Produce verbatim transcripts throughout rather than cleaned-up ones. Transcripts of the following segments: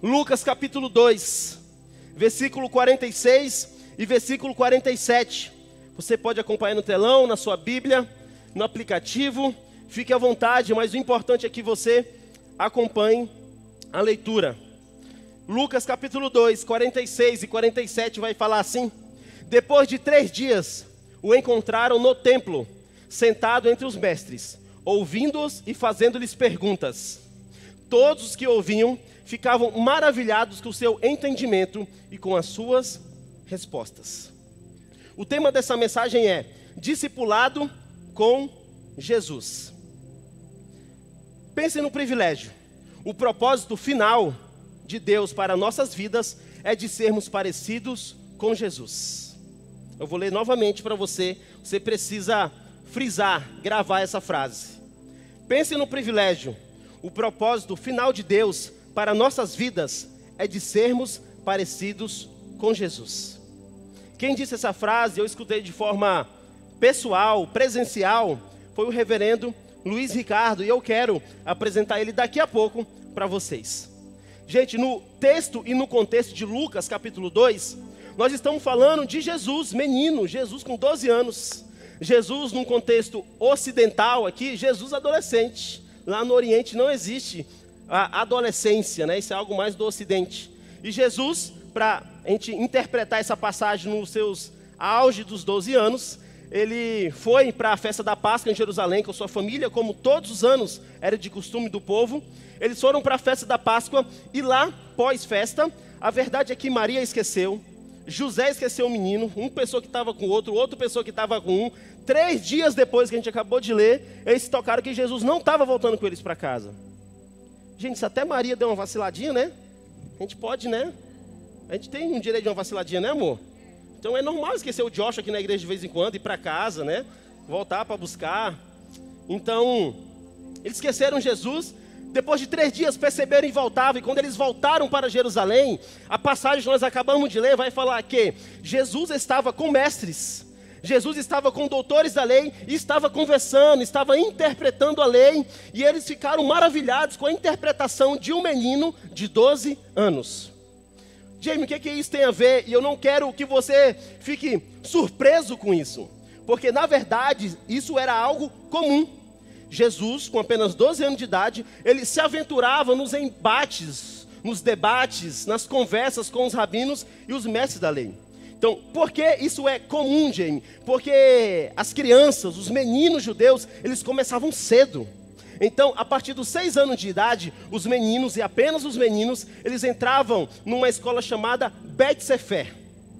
Lucas capítulo dois, versículo quarenta e seis e versículo quarenta e sete. Você pode acompanhar no telão, na sua Bíblia, no aplicativo. Fique à vontade, mas o importante é que você acompanhe a leitura. Lucas capítulo dois, quarenta e seis e quarenta e sete vai falar assim: depois de três dias, o encontraram no templo, sentado entre os mestres, ouvindo-os e fazendo-lhes perguntas. Todos os que ouviam ficavam maravilhados com o seu entendimento e com as suas respostas. O tema dessa mensagem é discipulado com Jesus. Pense no privilégio. O propósito final de Deus para nossas vidas é de sermos parecidos com Jesus. Eu vou ler novamente para você. Você precisa frisar, gravar essa frase. Pense no privilégio. O propósito final de Deus para nossas vidas é de sermos parecidos com Jesus. Quem disse essa frase, eu escutei de forma pessoal, presencial, foi o reverendo Luiz Ricardo, e eu quero apresentar ele daqui a pouco para vocês. Gente, no texto e no contexto de Lucas capítulo dois, nós estamos falando de Jesus, menino, Jesus com doze anos. Jesus num contexto ocidental aqui, Jesus adolescente. Lá no Oriente não existe a adolescência, né? Isso é algo mais do Ocidente. E Jesus, para a gente interpretar essa passagem nos seus auge dos doze anos, ele foi para a festa da Páscoa em Jerusalém com sua família, como todos os anos era de costume do povo. Eles foram para a festa da Páscoa e lá, pós-festa, a verdade é que Maria esqueceu, José esqueceu o menino, uma pessoa que estava com o outro, outra pessoa que estava com um. Três dias depois que a gente acabou de ler, eles se tocaram que Jesus não estava voltando com eles para casa. Gente, se até Maria deu uma vaciladinha, né? A gente pode, né? A gente tem um direito de uma vaciladinha, né, amor? Então é normal esquecer o Josh aqui na igreja de vez em quando, ir para casa, né? Voltar para buscar. Então, eles esqueceram Jesus. Depois de três dias perceberam e voltavam. E quando eles voltaram para Jerusalém, a passagem que nós acabamos de ler vai falar que Jesus estava com mestres. Jesus estava com doutores da lei e estava conversando, estava interpretando a lei. E eles ficaram maravilhados com a interpretação de um menino de doze anos. Jamie, o que, que isso tem a ver? E eu não quero que você fique surpreso com isso. Porque, na verdade, isso era algo comum. Jesus, com apenas doze anos de idade, ele se aventurava nos embates, nos debates, nas conversas com os rabinos e os mestres da lei. Então, por que isso é comum, Jamie? Porque as crianças, os meninos judeus, eles começavam cedo. Então, a partir dos seis anos de idade, os meninos, e apenas os meninos, eles entravam numa escola chamada Bet Sefer,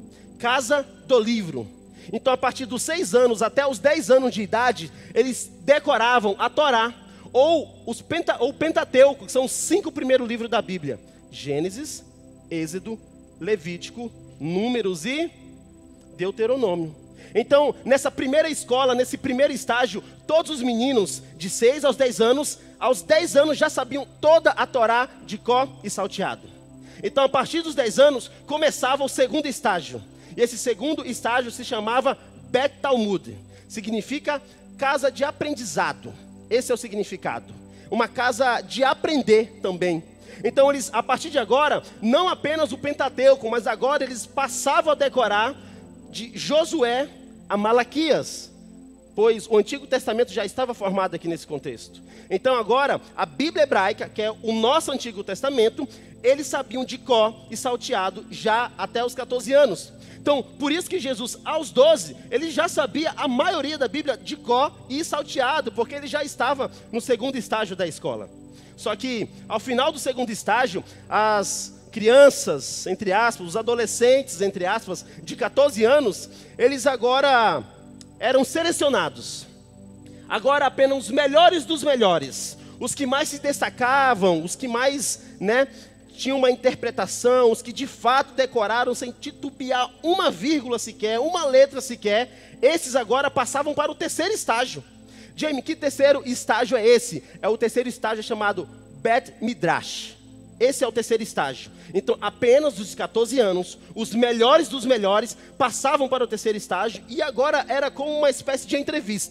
Casa do Livro. Então, a partir dos seis anos até os dez anos de idade, eles decoravam a Torá, ou os Penta, ou Pentateuco, que são os cinco primeiros livros da Bíblia. Gênesis, Êxodo, Levítico, Números e Deuteronômio. Então, nessa primeira escola, nesse primeiro estágio, todos os meninos de seis aos dez anos, aos dez anos já sabiam toda a Torá de có e salteado. Então, a partir dos dez anos, começava o segundo estágio. E esse segundo estágio se chamava Bet Talmud. Significa casa de aprendizado. Esse é o significado. Uma casa de aprender também. Então, eles, a partir de agora, não apenas o Pentateuco, mas agora eles passavam a decorar de Josué a Malaquias, pois o Antigo Testamento já estava formado aqui nesse contexto. Então agora, a Bíblia hebraica, que é o nosso Antigo Testamento, eles sabiam de có e salteado já até os catorze anos. Então, por isso que Jesus, aos doze, ele já sabia a maioria da Bíblia de có e salteado, porque ele já estava no segundo estágio da escola. Só que, ao final do segundo estágio, as crianças, entre aspas, os adolescentes, entre aspas, de catorze anos, eles agora eram selecionados. Agora apenas os melhores dos melhores, os que mais se destacavam, os que mais, né, tinham uma interpretação, os que de fato decoraram sem titubear uma vírgula sequer, uma letra sequer, esses agora passavam para o terceiro estágio. Jamie, que terceiro estágio é esse? É o terceiro estágio chamado Bet Midrash. Esse é o terceiro estágio. Então, apenas dos catorze anos, os melhores dos melhores passavam para o terceiro estágio e agora era como uma espécie de entrevista.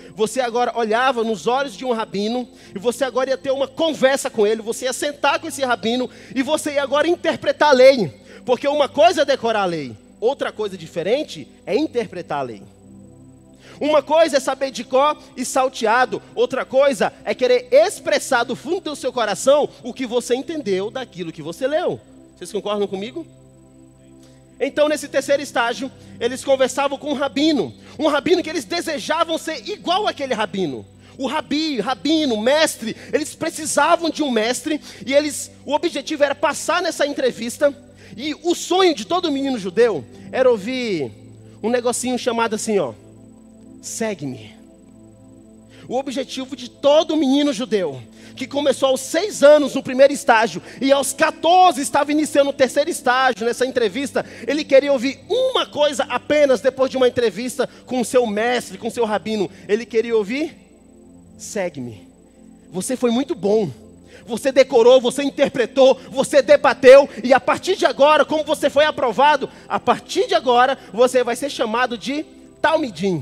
Você agora olhava nos olhos de um rabino, e você agora ia ter uma conversa com ele, você ia sentar com esse rabino, e você ia agora interpretar a lei. Porque uma coisa é decorar a lei, outra coisa diferente é interpretar a lei. Uma coisa é saber de cor e salteado, outra coisa é querer expressar do fundo do seu coração o que você entendeu daquilo que você leu. Vocês concordam comigo? Então, nesse terceiro estágio, eles conversavam com um rabino. Um rabino que eles desejavam ser igual àquele rabino. O rabi, rabino, mestre, eles precisavam de um mestre. E eles, o objetivo era passar nessa entrevista. E o sonho de todo menino judeu era ouvir um negocinho chamado assim, ó. Segue-me. O objetivo de todo menino judeu, que começou aos seis anos no primeiro estágio, e aos quatorze estava iniciando o terceiro estágio nessa entrevista, ele queria ouvir uma coisa apenas depois de uma entrevista com o seu mestre, com o seu rabino. Ele queria ouvir: segue-me. Você foi muito bom. Você decorou, você interpretou, você debateu, e a partir de agora, como você foi aprovado, a partir de agora, você vai ser chamado de Talmidim.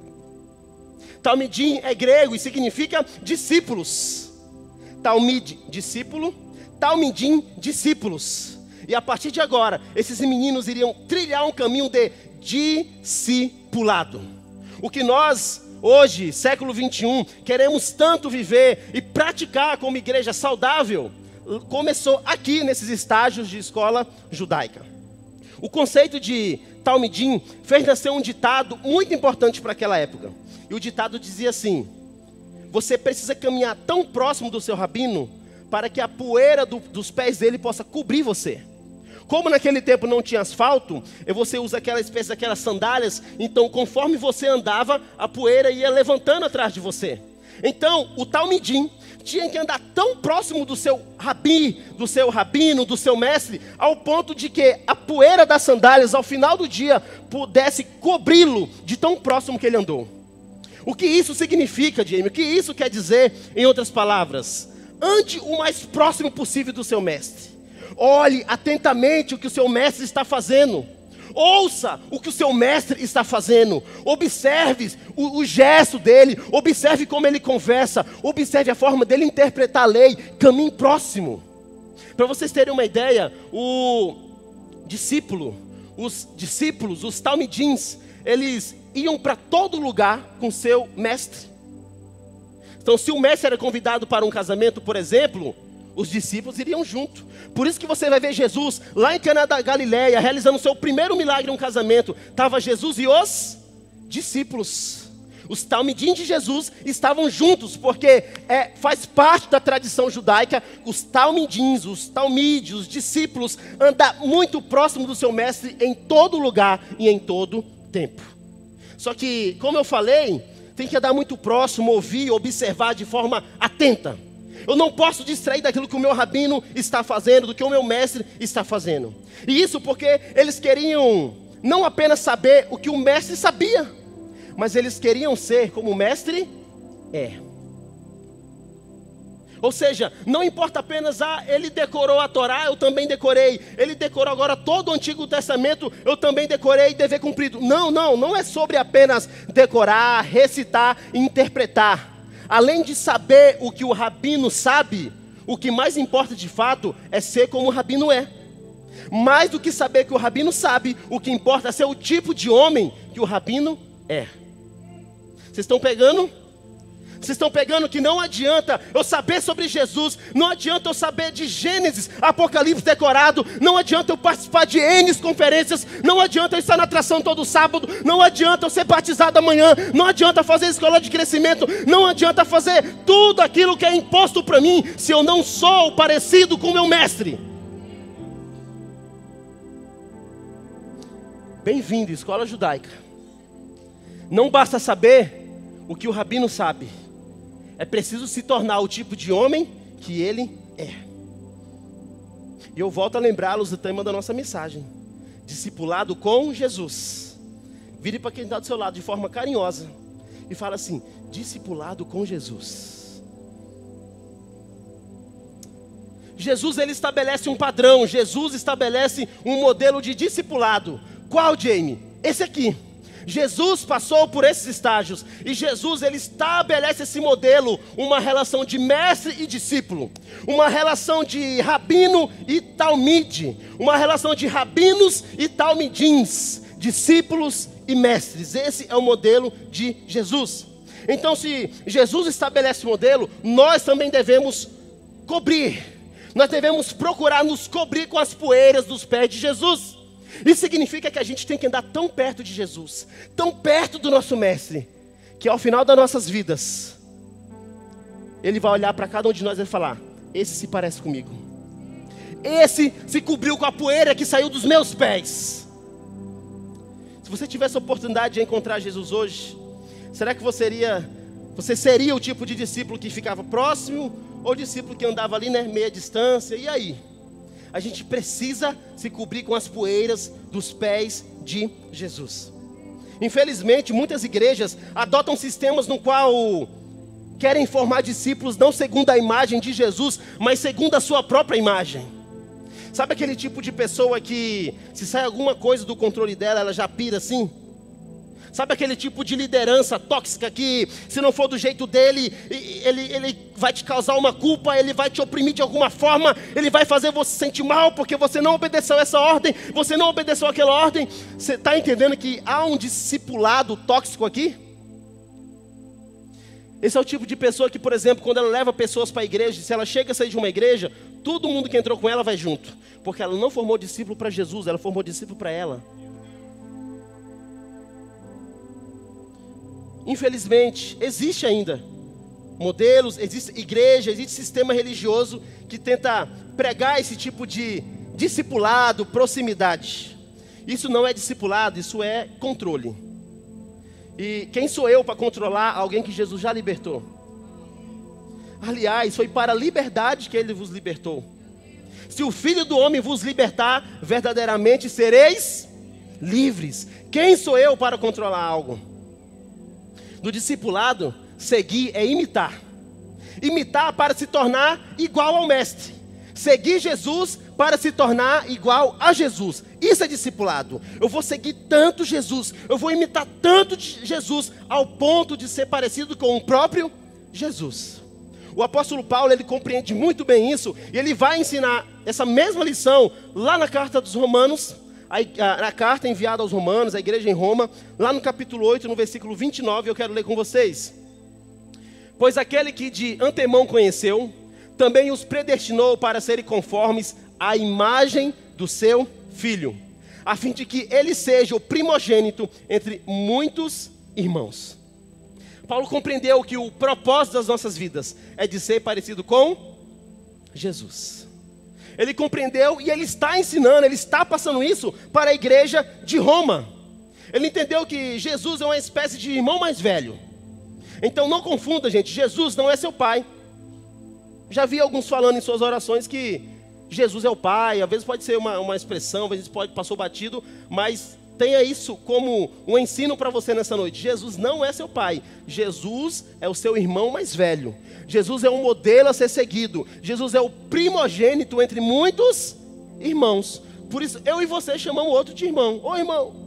Talmidim é grego e significa discípulos. Talmid, discípulo. Talmidim, discípulos. E a partir de agora, esses meninos iriam trilhar um caminho de discipulado. O que nós, hoje, século vinte e um, queremos tanto viver e praticar como igreja saudável, começou aqui nesses estágios de escola judaica. O conceito de Talmidim fez nascer um ditado muito importante para aquela época. E o ditado dizia assim: você precisa caminhar tão próximo do seu rabino para que a poeira do, dos pés dele possa cobrir você. Como naquele tempo não tinha asfalto, e você usa aquela espécie daquelas sandálias, então conforme você andava, a poeira ia levantando atrás de você. Então o Talmidim tinha que andar tão próximo do seu rabi, do seu rabino, do seu mestre, ao ponto de que a poeira das sandálias, ao final do dia, pudesse cobri-lo de tão próximo que ele andou. O que isso significa, Jamie? O que isso quer dizer, em outras palavras? Ande o mais próximo possível do seu mestre. Olhe atentamente o que o seu mestre está fazendo. Ouça o que o seu mestre está fazendo. Observe o, o gesto dele. Observe como ele conversa. Observe a forma dele interpretar a lei. Caminhe próximo. Para vocês terem uma ideia, o discípulo, os discípulos, os talmidins, eles iam para todo lugar com seu mestre. Então, se o mestre era convidado para um casamento, por exemplo, os discípulos iriam junto. Por isso que você vai ver Jesus lá em Caná da Galileia, realizando o seu primeiro milagre em um casamento. Estava Jesus e os discípulos. Os talmidim de Jesus estavam juntos, porque é, faz parte da tradição judaica, os talmidins, os talmides, os discípulos, andar muito próximo do seu mestre em todo lugar e em todo tempo. Só que, como eu falei, tem que andar muito próximo, ouvir, observar de forma atenta. Eu não posso distrair daquilo que o meu rabino está fazendo, do que o meu mestre está fazendo. E isso porque eles queriam não apenas saber o que o mestre sabia, mas eles queriam ser como o mestre é. Ou seja, não importa apenas, ah, ele decorou a Torá, eu também decorei. Ele decorou agora todo o Antigo Testamento, eu também decorei, dever cumprido. Não, não, não é sobre apenas decorar, recitar e interpretar. Além de saber o que o rabino sabe, o que mais importa de fato é ser como o rabino é. Mais do que saber que o rabino sabe, o que importa é ser o tipo de homem que o rabino é. Vocês estão pegando? Vocês estão pegando que não adianta eu saber sobre Jesus, não adianta eu saber de Gênesis, Apocalipse decorado, não adianta eu participar de N conferências, não adianta eu estar na atração todo sábado, não adianta eu ser batizado amanhã, não adianta fazer escola de crescimento, não adianta fazer tudo aquilo que é imposto para mim, se eu não sou parecido com o meu mestre. Bem-vindo, escola judaica. Não basta saber o que o rabino sabe. É preciso se tornar o tipo de homem que ele é. E eu volto a lembrá-los do tema da nossa mensagem: discipulado com Jesus. Vire para quem está do seu lado de forma carinhosa e fala assim: discipulado com Jesus. Jesus, ele estabelece um padrão. Jesus estabelece um modelo de discipulado. Qual, Jamie? Esse aqui. Jesus passou por esses estágios, e Jesus ele estabelece esse modelo, uma relação de mestre e discípulo, uma relação de rabino e talmide, uma relação de rabinos e talmidins, discípulos e mestres. Esse é o modelo de Jesus. Então, se Jesus estabelece o modelo, nós também devemos cobrir, nós devemos procurar nos cobrir com as poeiras dos pés de Jesus. Isso significa que a gente tem que andar tão perto de Jesus, tão perto do nosso mestre, que ao final das nossas vidas, ele vai olhar para cada um de nós e vai falar: esse se parece comigo, esse se cobriu com a poeira que saiu dos meus pés. Se você tivesse a oportunidade de encontrar Jesus hoje, será que você seria, você seria o tipo de discípulo que ficava próximo, ou discípulo que andava ali, né, meia distância? E aí? A gente precisa se cobrir com as poeiras dos pés de Jesus. Infelizmente, muitas igrejas adotam sistemas no qual querem formar discípulos não segundo a imagem de Jesus, mas segundo a sua própria imagem. Sabe aquele tipo de pessoa que, se sai alguma coisa do controle dela, ela já pira assim? Sabe aquele tipo de liderança tóxica que, se não for do jeito dele, ele, ele vai te causar uma culpa, ele vai te oprimir de alguma forma, ele vai fazer você se sentir mal, porque você não obedeceu essa ordem, você não obedeceu aquela ordem. Você está entendendo que há um discipulado tóxico aqui? Esse é o tipo de pessoa que, por exemplo, quando ela leva pessoas para a igreja, se ela chega a sair de uma igreja, todo mundo que entrou com ela vai junto, porque ela não formou discípulo para Jesus, ela formou discípulo para ela. Infelizmente, existe ainda modelos, existe igreja, existe sistema religioso que tenta pregar esse tipo de discipulado, proximidade. Isso não é discipulado, isso é controle. E quem sou eu para controlar alguém que Jesus já libertou? Aliás, foi para a liberdade que ele vos libertou. Se o Filho do Homem vos libertar, verdadeiramente sereis livres. Quem sou eu para controlar algo? Do discipulado, seguir é imitar. Imitar para se tornar igual ao mestre. Seguir Jesus para se tornar igual a Jesus. Isso é discipulado. Eu vou seguir tanto Jesus, eu vou imitar tanto de Jesus, ao ponto de ser parecido com o próprio Jesus. O apóstolo Paulo, ele compreende muito bem isso, e ele vai ensinar essa mesma lição lá na carta dos Romanos, a, a, a carta enviada aos Romanos, a igreja em Roma, lá no capítulo oito, no versículo vinte e nove, eu quero ler com vocês. Pois aquele que de antemão conheceu, também os predestinou para serem conformes à imagem do seu Filho, a fim de que ele seja o primogênito entre muitos irmãos. Paulo compreendeu que o propósito das nossas vidas é de ser parecido com Jesus. Ele compreendeu e ele está ensinando, ele está passando isso para a igreja de Roma. Ele entendeu que Jesus é uma espécie de irmão mais velho. Então não confunda, gente, Jesus não é seu pai. Já vi alguns falando em suas orações que Jesus é o pai, às vezes pode ser uma, uma expressão, às vezes pode, passou batido, mas tenha isso como um ensino para você nessa noite. Jesus não é seu pai, Jesus é o seu irmão mais velho. Jesus é um modelo a ser seguido. Jesus é o primogênito entre muitos irmãos. Por isso eu e você chamamos o outro de irmão. Ô irmão,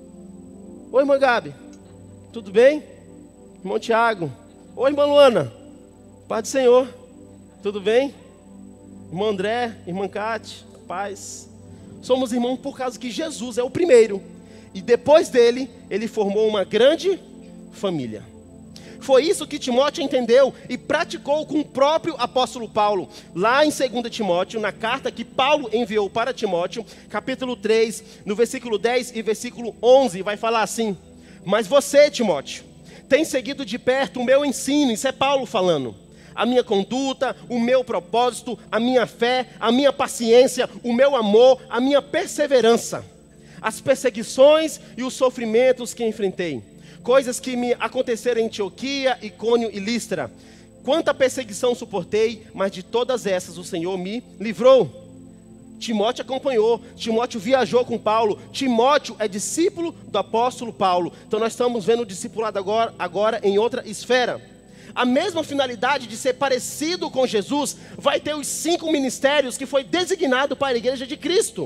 oi irmã Gabi, tudo bem? Irmão Tiago, oi irmã Luana, paz do Senhor, tudo bem? Irmão André, irmã Cátia, paz. Somos irmãos por causa que Jesus é o primeiro. E depois dele, ele formou uma grande família. Foi isso que Timóteo entendeu e praticou com o próprio apóstolo Paulo. Lá em dois Timóteo, na carta que Paulo enviou para Timóteo, capítulo três, no versículo dez e versículo onze, vai falar assim: mas você, Timóteo, tem seguido de perto o meu ensino, isso é Paulo falando, a minha conduta, o meu propósito, a minha fé, a minha paciência, o meu amor, a minha perseverança, as perseguições e os sofrimentos que enfrentei, coisas que me aconteceram em Antioquia, Icônio e Listra. Quanta perseguição suportei, mas de todas essas o Senhor me livrou. Timóteo acompanhou, Timóteo viajou com Paulo, Timóteo é discípulo do apóstolo Paulo. Então nós estamos vendo o discipulado agora, agora em outra esfera. A mesma finalidade de ser parecido com Jesus vai ter os cinco ministérios que foi designado para a igreja de Cristo.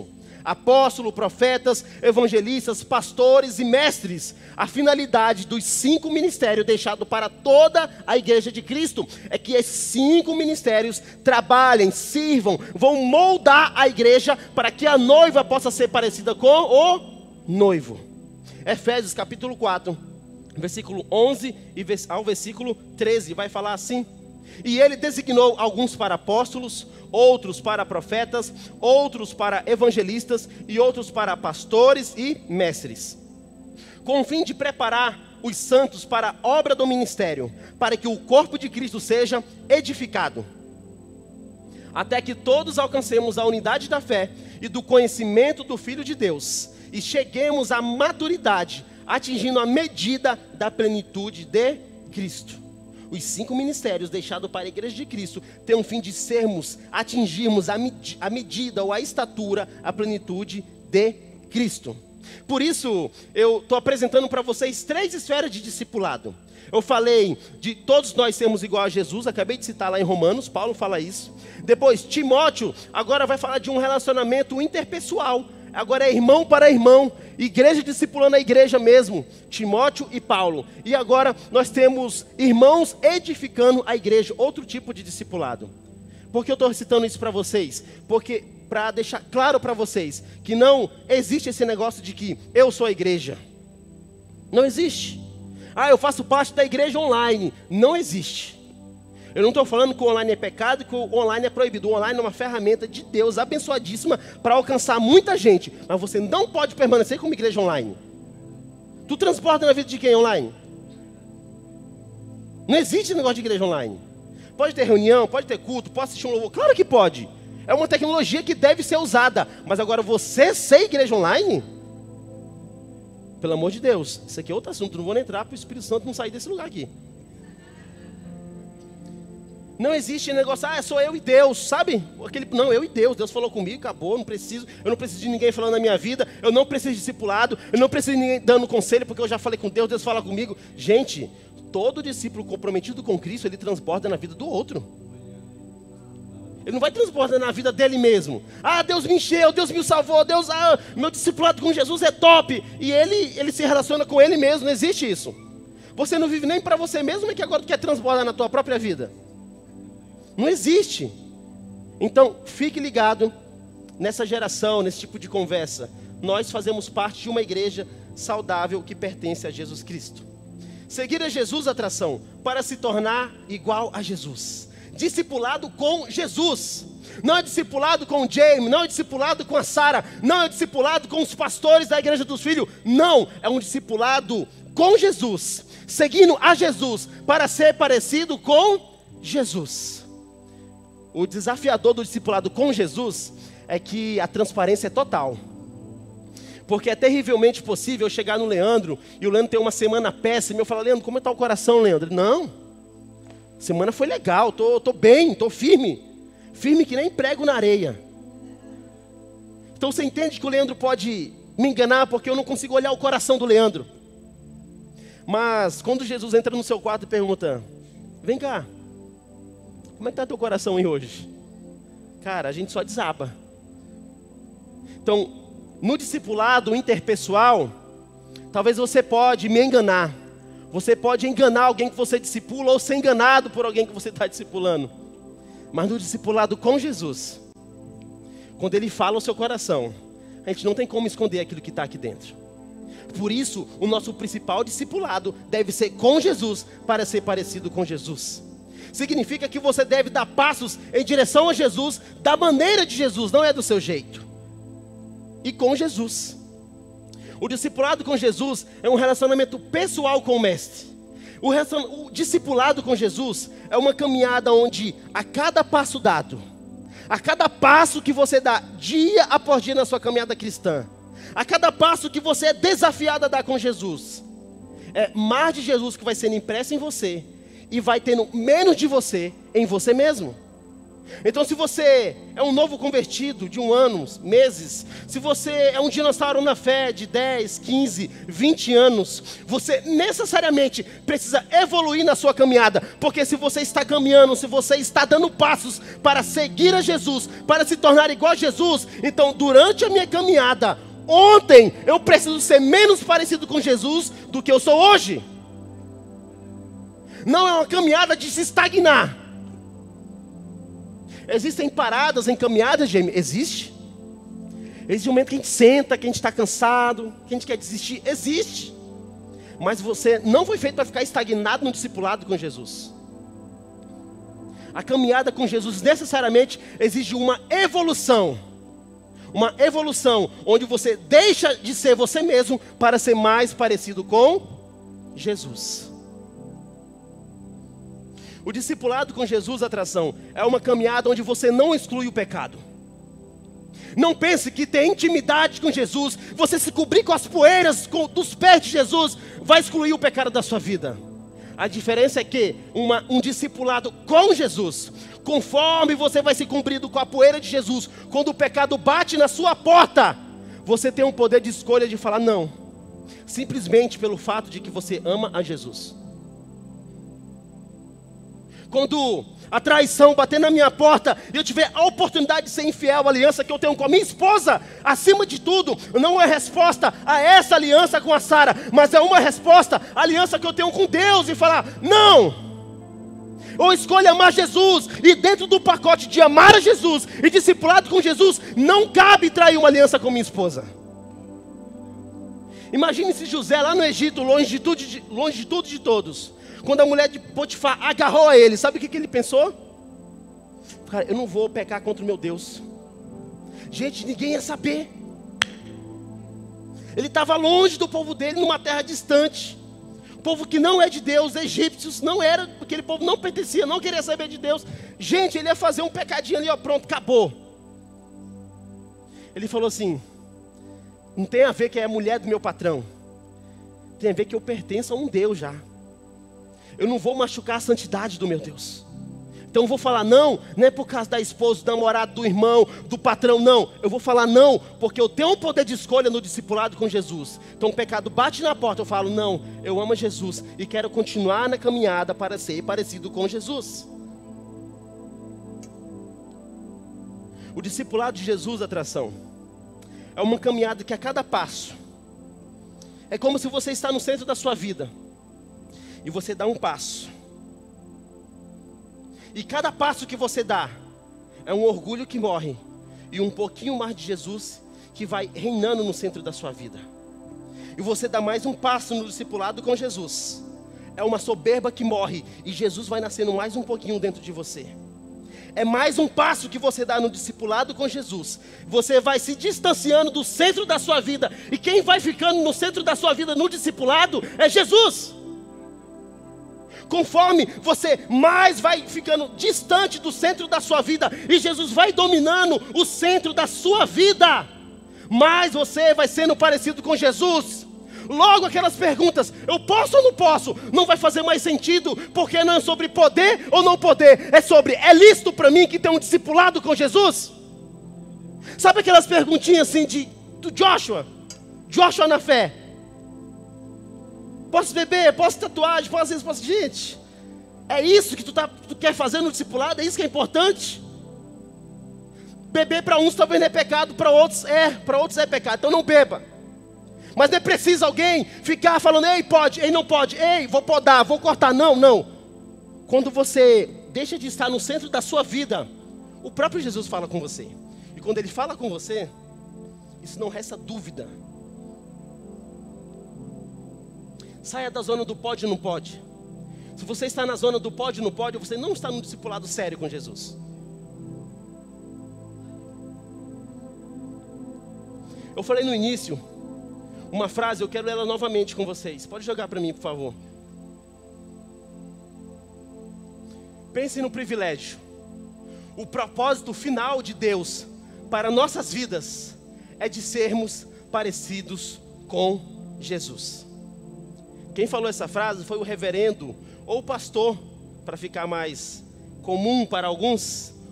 apóstolos, profetas, evangelistas, pastores e mestres. A finalidade dos cinco ministérios deixados para toda a igreja de Cristo é que esses cinco ministérios trabalhem, sirvam, vão moldar a igreja para que a noiva possa ser parecida com o noivo. Efésios capítulo quatro, versículo onze ao versículo treze, vai falar assim: e ele designou alguns para apóstolos, outros para profetas, outros para evangelistas e outros para pastores e mestres, com o fim de preparar os santos para a obra do ministério, para que o corpo de Cristo seja edificado, até que todos alcancemos a unidade da fé e do conhecimento do Filho de Deus, e cheguemos à maturidade, atingindo a medida da plenitude de Cristo. Os cinco ministérios deixados para a igreja de Cristo têm um fim de sermos, atingirmos a, med- a medida ou a estatura, a plenitude de Cristo. Por isso, eu estou apresentando para vocês três esferas de discipulado. Eu falei de todos nós sermos igual a Jesus, acabei de citar lá em Romanos, Paulo fala isso. Depois, Timóteo agora vai falar de um relacionamento interpessoal. Agora é irmão para irmão, igreja discipulando a igreja mesmo, Timóteo e Paulo. E agora nós temos irmãos edificando a igreja, outro tipo de discipulado. Por que eu estou citando isso para vocês? Porque para deixar claro para vocês que não existe esse negócio de que eu sou a igreja. Não existe. Ah, eu faço parte da igreja online. Não existe. Eu não estou falando que o online é pecado, que o online é proibido. O online é uma ferramenta de Deus abençoadíssima para alcançar muita gente. Mas você não pode permanecer como igreja online. Tu transporta na vida de quem online? Não existe negócio de igreja online. Pode ter reunião, pode ter culto, pode assistir um louvor. Claro que pode. É uma tecnologia que deve ser usada. Mas agora você ser igreja online? Pelo amor de Deus. Isso aqui é outro assunto. Não vou nem entrar para o Espírito Santo não sair desse lugar aqui. Não existe negócio, ah, sou eu e Deus, sabe? Aquele, não, eu e Deus, Deus falou comigo, acabou, não preciso, eu não preciso de ninguém falando na minha vida, eu não preciso de discipulado, eu não preciso de ninguém dando conselho, porque eu já falei com Deus, Deus fala comigo. Gente, todo discípulo comprometido com Cristo, ele transborda na vida do outro. Ele não vai transbordar na vida dele mesmo. Ah, Deus me encheu, Deus me salvou, Deus, ah, meu discipulado com Jesus é top. E ele, ele se relaciona com ele mesmo, não existe isso. Você não vive nem para você mesmo, é que agora tu quer transbordar na tua própria vida. Não existe. Então, fique ligado nessa geração, nesse tipo de conversa. Nós fazemos parte de uma igreja saudável que pertence a Jesus Cristo. Seguir a Jesus, atração, para se tornar igual a Jesus. Discipulado com Jesus. Não é discipulado com o James, não é discipulado com a Sara, não é discipulado com os pastores da igreja dos filhos. Não, é um discipulado com Jesus. Seguindo a Jesus para ser parecido com Jesus. O desafiador do discipulado com Jesus é que a transparência é total. Porque é terrivelmente possível eu chegar no Leandro e o Leandro ter uma semana péssima e eu falar, Leandro, como está o coração, Leandro? Não, semana foi legal, tô, tô bem, tô firme. Firme que nem prego na areia. Então você entende que o Leandro pode me enganar porque eu não consigo olhar o coração do Leandro. Mas quando Jesus entra no seu quarto e pergunta, vem cá, como é que está teu coração aí hoje? Cara, a gente só desaba. Então, no discipulado interpessoal, talvez você pode me enganar. Você pode enganar alguém que você discipula ou ser enganado por alguém que você está discipulando. Mas no discipulado com Jesus, quando Ele fala ao seu coração, a gente não tem como esconder aquilo que está aqui dentro. Por isso, o nosso principal discipulado deve ser com Jesus para ser parecido com Jesus. Significa que você deve dar passos em direção a Jesus, da maneira de Jesus, não é do seu jeito. E com Jesus. O discipulado com Jesus é um relacionamento pessoal com o Mestre. O, o discipulado com Jesus é uma caminhada onde a cada passo dado, a cada passo que você dá dia após dia na sua caminhada cristã, a cada passo que você é desafiado a dar com Jesus, é mais de Jesus que vai sendo impresso em você e vai tendo menos de você em você mesmo. Então, se você é um novo convertido de um ano, meses, se você é um dinossauro na fé de dez, quinze, vinte anos, você necessariamente precisa evoluir na sua caminhada, porque se você está caminhando, se você está dando passos para seguir a Jesus, para se tornar igual a Jesus, então durante a minha caminhada, ontem eu preciso ser menos parecido com Jesus do que eu sou hoje. Não é uma caminhada de se estagnar. Existem paradas em caminhadas, Jamie? Existe. Existe um momento que a gente senta, que a gente está cansado, que a gente quer desistir. Existe. Mas você não foi feito para ficar estagnado no discipulado com Jesus. A caminhada com Jesus necessariamente exige uma evolução. Uma evolução onde você deixa de ser você mesmo para ser mais parecido com Jesus. O discipulado com Jesus, atração, é uma caminhada onde você não exclui o pecado. Não pense que ter intimidade com Jesus, você se cobrir com as poeiras com, dos pés de Jesus, vai excluir o pecado da sua vida. A diferença é que uma, um discipulado com Jesus, conforme você vai se cobrindo com a poeira de Jesus, quando o pecado bate na sua porta, você tem um poder de escolha de falar não, simplesmente pelo fato de que você ama a Jesus. Quando a traição bater na minha porta e eu tiver a oportunidade de ser infiel à aliança que eu tenho com a minha esposa, acima de tudo, não é resposta a essa aliança com a Sara, mas é uma resposta à aliança que eu tenho com Deus e falar, não! Ou escolha amar Jesus, e dentro do pacote de amar a Jesus e discipulado com Jesus, não cabe trair uma aliança com minha esposa. Imagine se José lá no Egito, longe de tudo, de, longe de tudo de todos, quando a mulher de Potifar agarrou a ele, sabe o que, que ele pensou? Cara, eu não vou pecar contra o meu Deus. Gente, ninguém ia saber. Ele estava longe do povo dele, numa terra distante. Povo que não é de Deus, egípcios, não era, aquele povo não pertencia, não queria saber de Deus. Gente, ele ia fazer um pecadinho ali, ó, pronto, acabou. Ele falou assim, não tem a ver que é a mulher do meu patrão. Tem a ver que eu pertenço a um Deus já. Eu não vou machucar a santidade do meu Deus. Então eu vou falar não, não é por causa da esposa, do namorado, do irmão, do patrão, não. Eu vou falar não, porque eu tenho um poder de escolha no discipulado com Jesus. Então o pecado bate na porta, eu falo não, eu amo Jesus e quero continuar na caminhada para ser parecido com Jesus. O discipulado de Jesus, atração, é uma caminhada que a cada passo, é como se você está no centro da sua vida. E você dá um passo. E cada passo que você dá é um orgulho que morre. E um pouquinho mais de Jesus que vai reinando no centro da sua vida. E você dá mais um passo no discipulado com Jesus. É uma soberba que morre. E Jesus vai nascendo mais um pouquinho dentro de você. É mais um passo que você dá no discipulado com Jesus. Você vai se distanciando do centro da sua vida. E quem vai ficando no centro da sua vida no discipulado é Jesus. Conforme você mais vai ficando distante do centro da sua vida e Jesus vai dominando o centro da sua vida, mais você vai sendo parecido com Jesus. Logo aquelas perguntas, eu posso ou não posso, não vai fazer mais sentido, porque não é sobre poder ou não poder, é sobre, é lícito para mim que tem um discipulado com Jesus? Sabe aquelas perguntinhas assim de, do Joshua, Joshua na fé? Posso beber, posso tatuagem, posso isso, posso... Gente, é isso que tu, tá, tu quer fazer no discipulado? É isso que é importante? Beber para uns talvez não é pecado, para outros é, para outros é pecado, então não beba. Mas não é preciso alguém ficar falando, ei, pode, ei, não pode, ei, vou podar, vou cortar, não, não. Quando você deixa de estar no centro da sua vida, o próprio Jesus fala com você. E quando ele fala com você, isso não resta dúvida. Saia da zona do pode e não pode. Se você está na zona do pode e não pode, você não está num discipulado sério com Jesus. Eu falei no início uma frase, eu quero ler ela novamente com vocês. Pode jogar para mim, por favor. Pense no privilégio. O propósito final de Deus para nossas vidas é de sermos parecidos com Jesus. Quem falou essa frase foi o reverendo, ou o pastor, para ficar mais comum para alguns,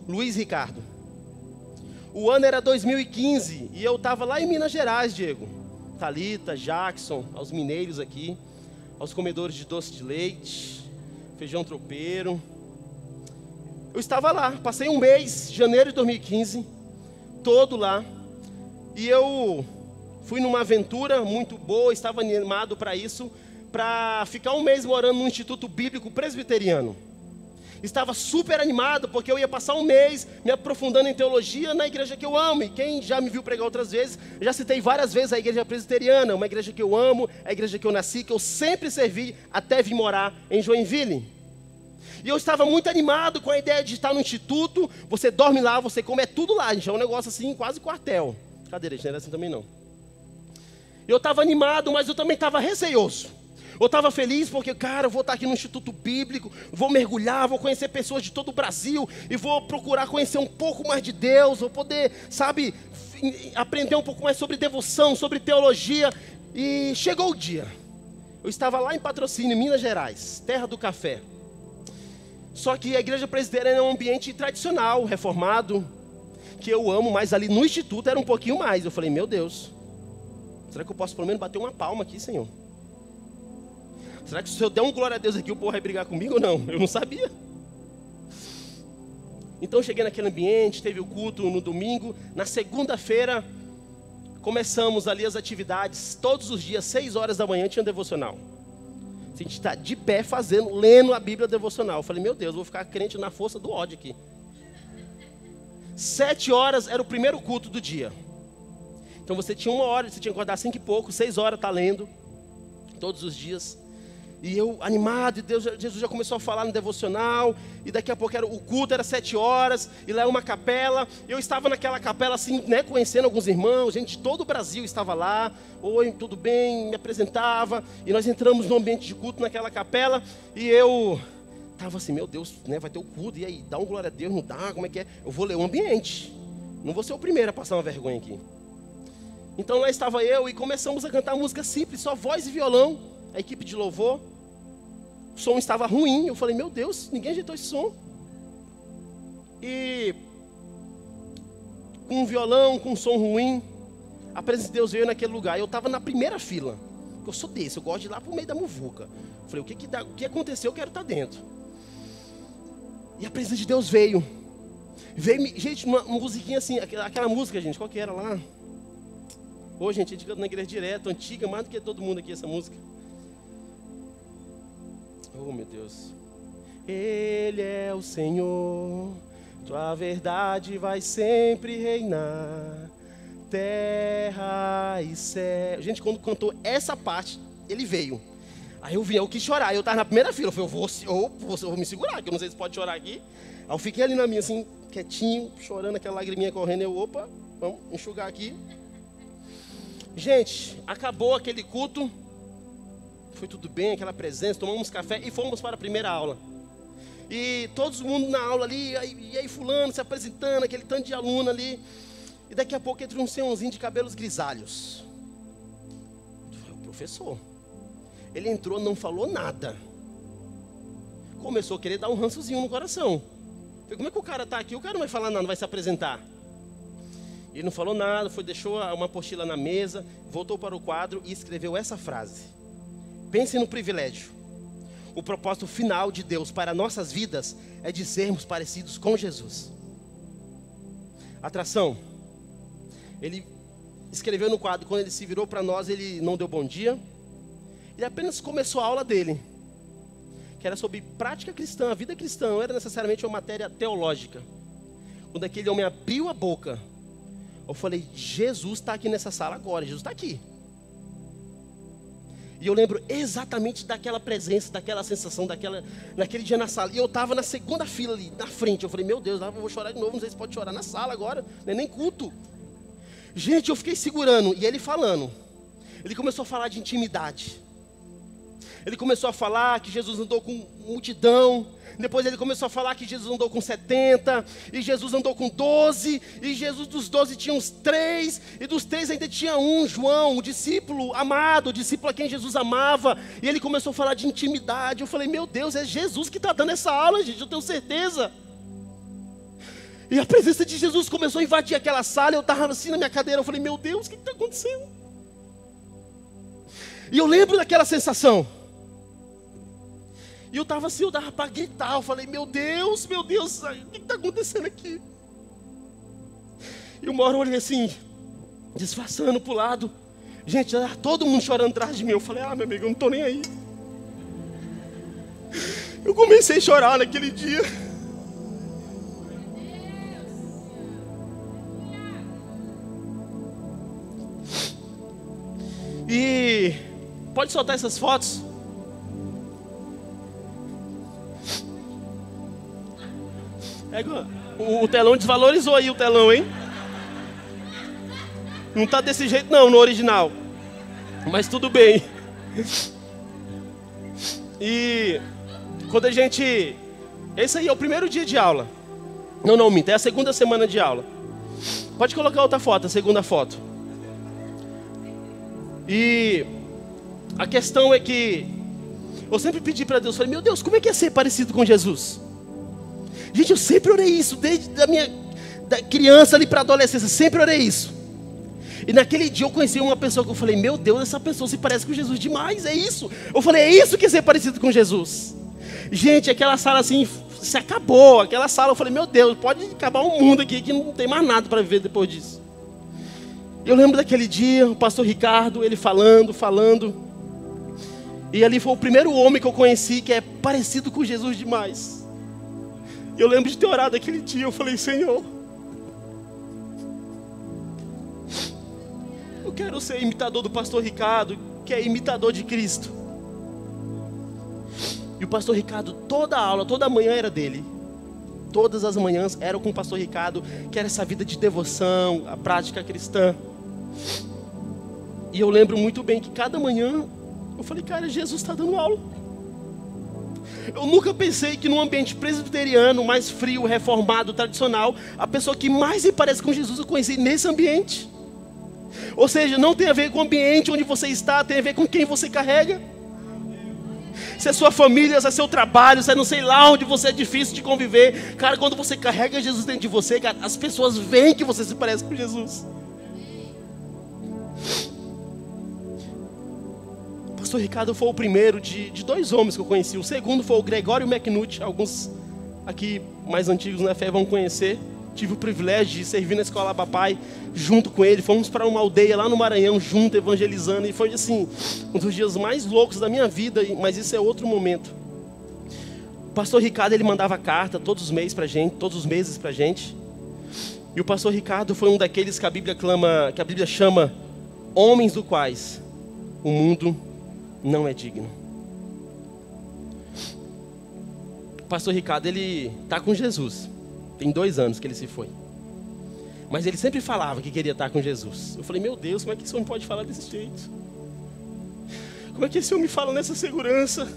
Luiz Ricardo. O ano era dois mil e quinze e eu estava lá em Minas Gerais, Diego. Thalita, Jackson, aos mineiros aqui, aos comedores de doce de leite, feijão tropeiro. Eu estava lá, passei um mês, janeiro de dois mil e quinze, todo lá. E eu fui numa aventura muito boa, estava animado para isso, para ficar um mês morando no Instituto Bíblico Presbiteriano. Estava super animado, porque eu ia passar um mês me aprofundando em teologia na igreja que eu amo. E quem já me viu pregar outras vezes, já citei várias vezes a igreja presbiteriana, uma igreja que eu amo, a igreja que eu nasci, que eu sempre servi até vir morar em Joinville. E eu estava muito animado com a ideia de estar no instituto. Você dorme lá, você come, é tudo lá, gente. É um negócio assim, quase quartel. Cadê, gente? Não era assim também não. Eu estava animado, mas eu também estava receioso. Eu estava feliz porque, cara, eu vou estar aqui no Instituto Bíblico, vou mergulhar, vou conhecer pessoas de todo o Brasil e vou procurar conhecer um pouco mais de Deus, vou poder, sabe, aprender um pouco mais sobre devoção, sobre teologia. E chegou o dia. Eu estava lá em Patrocínio, Minas Gerais, terra do café. Só que a igreja presbiteriana é um ambiente tradicional, reformado, que eu amo, mas ali no Instituto era um pouquinho mais. Eu falei, meu Deus, será que eu posso pelo menos bater uma palma aqui, Senhor? Será que se eu der um glória a Deus aqui, o povo vai brigar comigo ou não? Eu não sabia. Então eu cheguei naquele ambiente, teve o culto no domingo. Na segunda-feira, começamos ali as atividades. Todos os dias, seis horas da manhã, tinha um devocional. A gente está de pé fazendo, lendo a Bíblia devocional. Eu falei, meu Deus, eu vou ficar crente na força do ódio aqui. Sete horas era o primeiro culto do dia. Então você tinha uma hora, você tinha que acordar às cinco e pouco, seis horas tá lendo, todos os dias. E eu animado, e Deus, Jesus já começou a falar no devocional, e daqui a pouco era, o culto era sete horas, e lá é uma capela. Eu estava naquela capela assim, né, conhecendo alguns irmãos, gente de todo o Brasil estava lá. Oi, tudo bem? Me apresentava, e nós entramos no ambiente de culto naquela capela, e eu estava assim, meu Deus, né, vai ter o culto, e aí, dá um glória a Deus, não dá, como é que é? Eu vou ler o ambiente, não vou ser o primeiro a passar uma vergonha aqui. Então lá estava eu, e começamos a cantar música simples, só voz e violão. A equipe de louvor, o som estava ruim. Eu falei, meu Deus, ninguém ajeitou esse som. E com um violão, com um som ruim, a presença de Deus veio naquele lugar. Eu estava na primeira fila, eu sou desse, eu gosto de ir lá para o meio da muvuca. Eu falei, o que, que, dá, o que aconteceu? Eu quero estar dentro. E a presença de Deus veio. Veio, gente, uma, uma musiquinha assim, aquela, aquela música, gente, qual que era lá? Ô, gente, a gente canta na igreja direto, antiga, mais do que todo mundo aqui, essa música. Oh, meu Deus. Ele é o Senhor, tua verdade vai sempre reinar, terra e céu. Gente, quando cantou essa parte, ele veio. Aí eu vim, eu quis chorar, eu estava na primeira fila. Eu falei, eu vou, eu vou, eu vou me segurar, que eu não sei se pode chorar aqui. Aí eu fiquei ali na minha, assim, quietinho, chorando, aquela lagriminha correndo. Eu, opa, vamos enxugar aqui. Gente, acabou aquele culto. Foi tudo bem, aquela presença, tomamos café e fomos para a primeira aula. E todo mundo na aula ali, e aí, e aí fulano se apresentando, aquele tanto de aluno ali. E daqui a pouco entra um senhorzinho de cabelos grisalhos. Foi o professor. Ele entrou, não falou nada. Começou a querer dar um rançozinho no coração. Falei, como é que o cara está aqui? O cara não vai falar nada, não vai se apresentar. Ele não falou nada, foi, deixou uma apostila na mesa, voltou para o quadro e escreveu essa frase. Pense no privilégio. O propósito final de Deus para nossas vidas é de sermos parecidos com Jesus. Atração. Ele escreveu no quadro, quando ele se virou para nós, ele não deu bom dia. Ele apenas começou a aula dele, que era sobre prática cristã, a vida cristã, não era necessariamente uma matéria teológica. Quando aquele homem abriu a boca, eu falei, Jesus está aqui nessa sala agora, Jesus está aqui. E eu lembro exatamente daquela presença, daquela sensação, daquela, naquele dia na sala. E eu estava na segunda fila ali, na frente. Eu falei, meu Deus, eu vou chorar de novo, não sei se pode chorar na sala agora, não é nem culto. Gente, eu fiquei segurando, e ele falando. Ele começou a falar de intimidade. Ele começou a falar que Jesus andou com multidão. Depois ele começou a falar que Jesus andou com setenta. E Jesus andou com doze. E Jesus dos doze tinha uns três. E dos três ainda tinha um, João, o discípulo amado, o discípulo a quem Jesus amava. E ele começou a falar de intimidade. Eu falei, meu Deus, é Jesus que está dando essa aula, gente, eu tenho certeza. E a presença de Jesus começou a invadir aquela sala. Eu estava assim na minha cadeira. Eu falei, meu Deus, o que está acontecendo? E eu lembro daquela sensação. E eu estava assim, eu estava para gritar. Eu falei, meu Deus, meu Deus, o que está acontecendo aqui? E uma hora eu olhei assim, disfarçando para o lado. Gente, todo mundo chorando atrás de mim. Eu falei, ah, meu amigo, eu não estou nem aí. Eu comecei a chorar naquele dia. E pode soltar essas fotos. É, o, o telão desvalorizou aí o telão, hein? Não tá desse jeito não, no original. Mas tudo bem. E quando a gente... Esse aí é o primeiro dia de aula. Não, não, minta, é a segunda semana de aula. Pode colocar outra foto, a segunda foto. E a questão é que eu sempre pedi para Deus, falei, meu Deus, como é que é ser parecido com Jesus? Gente, eu sempre orei isso, desde a minha da criança ali para a adolescência, sempre orei isso. E naquele dia eu conheci uma pessoa que eu falei, meu Deus, essa pessoa se parece com Jesus demais, é isso. Eu falei, é isso que é ser parecido com Jesus. Gente, aquela sala assim, se acabou, aquela sala, eu falei, meu Deus, pode acabar o mundo aqui, que não tem mais nada para viver depois disso. Eu lembro daquele dia, o pastor Ricardo, ele falando, falando. E ali foi o primeiro homem que eu conheci que é parecido com Jesus demais. Eu lembro de ter orado aquele dia, eu falei, Senhor, eu quero ser imitador do pastor Ricardo, que é imitador de Cristo. E o pastor Ricardo, toda a aula, toda a manhã era dele. Todas as manhãs eram com o pastor Ricardo, que era essa vida de devoção, a prática cristã. E eu lembro muito bem que cada manhã eu falei, cara, Jesus está dando aula. Eu nunca pensei que num ambiente presbiteriano, mais frio, reformado, tradicional, a pessoa que mais se parece com Jesus eu conheci nesse ambiente. Ou seja, não tem a ver com o ambiente onde você está, tem a ver com quem você carrega. Se é sua família, se é seu trabalho, se é não sei lá onde você é difícil de conviver. Cara, quando você carrega Jesus dentro de você, cara, as pessoas veem que você se parece com Jesus. O pastor Ricardo foi o primeiro de, de dois homens que eu conheci. O segundo foi o Gregório McNutt. Alguns aqui mais antigos na fé vão conhecer. Tive o privilégio de servir na escola Papai junto com ele. Fomos para uma aldeia lá no Maranhão junto, evangelizando. E foi assim, um dos dias mais loucos da minha vida. Mas isso é outro momento. O pastor Ricardo, ele mandava carta todos os meses para gente, todos os meses para gente. E o pastor Ricardo foi um daqueles que a Bíblia clama, que a Bíblia chama homens do quais o mundo não é digno. O pastor Ricardo, ele está com Jesus. Tem dois anos que ele se foi. Mas ele sempre falava que queria estar com Jesus. Eu falei, meu Deus, como é que esse homem pode falar desse jeito? Como é que esse homem fala nessa segurança?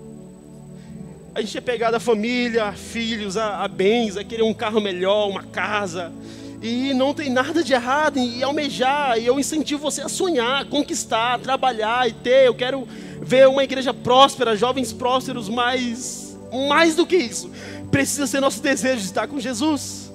A gente é pegado a família, a filhos, a, a bens, a querer um carro melhor, uma casa. E não tem nada de errado em almejar. E eu incentivo você a sonhar, conquistar, trabalhar e ter. Eu quero ver uma igreja próspera, jovens prósperos, mas mais do que isso, precisa ser nosso desejo de estar com Jesus.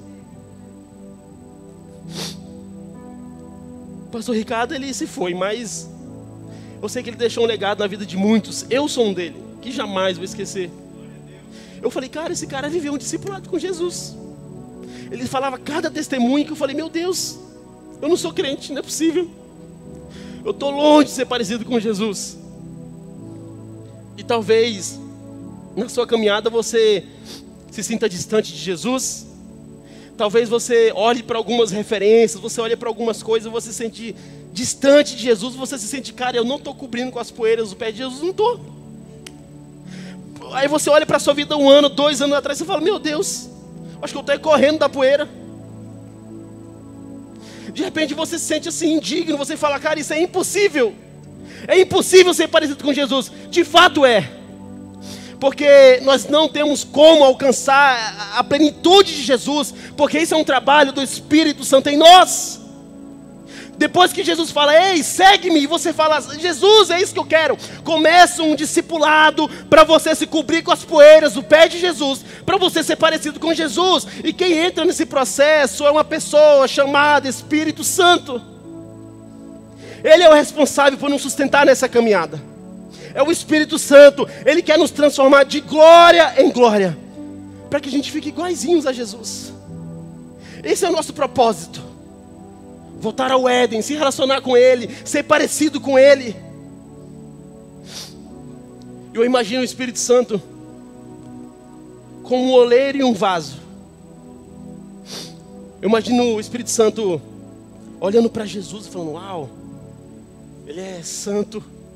O pastor Ricardo, ele se foi, mas eu sei que ele deixou um legado na vida de muitos. Eu sou um dele, que jamais vou esquecer. Eu falei, cara, esse cara viveu um discipulado com Jesus. Ele falava cada testemunho que eu falei, meu Deus, eu não sou crente, não é possível. Eu estou longe de ser parecido com Jesus. E talvez na sua caminhada você se sinta distante de Jesus. Talvez você olhe para algumas referências, você olhe para algumas coisas, você se sente distante de Jesus, você se sente, cara, eu não estou cobrindo com as poeiras do pé de Jesus, não estou. Aí você olha para a sua vida um ano, dois anos atrás, você fala, meu Deus, acho que eu estou correndo da poeira. De repente você se sente assim, indigno, você fala, cara, isso é impossível. É impossível ser parecido com Jesus. De fato é. Porque nós não temos como alcançar a plenitude de Jesus, porque isso é um trabalho do Espírito Santo em nós. Depois que Jesus fala, ei, segue-me, e você fala, Jesus, é isso que eu quero. Começa um discipulado para você se cobrir com as poeiras do pé de Jesus, para você ser parecido com Jesus. E quem entra nesse processo é uma pessoa chamada Espírito Santo. Ele é o responsável por nos sustentar nessa caminhada. É o Espírito Santo. Ele quer nos transformar de glória em glória, para que a gente fique iguaizinhos a Jesus. Esse é o nosso propósito. Voltar ao Éden, se relacionar com Ele, ser parecido com Ele. Eu imagino o Espírito Santo com um oleiro e um vaso. Eu imagino o Espírito Santo olhando para Jesus e falando, uau, Ele é santo.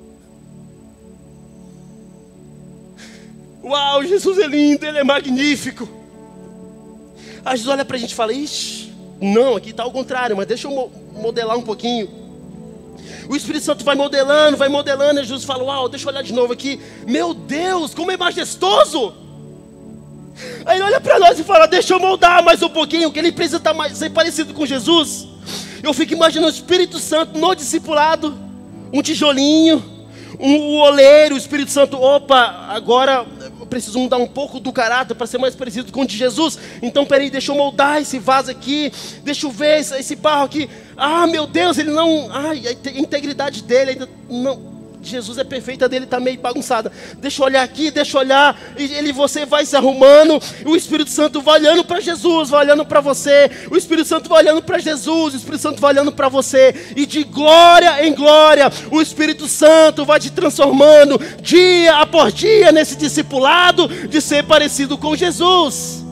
Uau, Jesus é lindo, Ele é magnífico. Aí Jesus olha para a gente e fala, ixi, não, aqui está ao contrário, mas deixa eu modelar um pouquinho. O Espírito Santo vai modelando, vai modelando, e Jesus fala, uau, deixa eu olhar de novo aqui. Meu Deus, como é majestoso. Aí ele olha para nós e fala, deixa eu moldar mais um pouquinho, que ele precisa estar mais, ser parecido com Jesus. Eu fico imaginando o Espírito Santo no discipulado, um tijolinho, um, o oleiro, o Espírito Santo, opa, agora eu preciso mudar um pouco do caráter para ser mais parecido com o de Jesus. Então peraí, deixa eu moldar esse vaso aqui, deixa eu ver esse, esse barro aqui. Ah, meu Deus, ele não, ai, a integridade dele ainda não, Jesus é perfeito, a dele está meio bagunçada. Deixa eu olhar aqui, deixa eu olhar. E ele, você vai se arrumando. O Espírito Santo vai olhando para Jesus, vai olhando para você. O Espírito Santo vai olhando para Jesus. O Espírito Santo vai olhando para você. E de glória em glória, o Espírito Santo vai te transformando dia após dia nesse discipulado de ser parecido com Jesus.